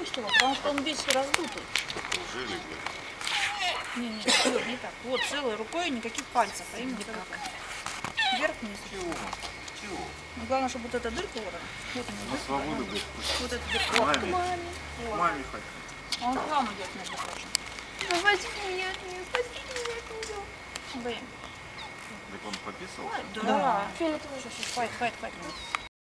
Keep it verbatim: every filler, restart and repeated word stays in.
опустишь его, потому что он весь раздутый. Жили, блядь. Не, не, Юр, не так. Вот, целой рукой, никаких пальцев, а именно так. Вверх-вниз. Чего? Чего? Ну, главное, чтобы вот эта дырка вот она. Вот она, На дырка, свободу, да. блядь. Вот эта дырка. К Вот, маме. к маме. К Вот. маме хочу. А он к вам идет, между прочим. Ну возьми меня от нее, спаси меня от нее. Блин. Так он пописал? Да. Фиолетовый. Сейчас, сейчас, хватит, хватит, хватит.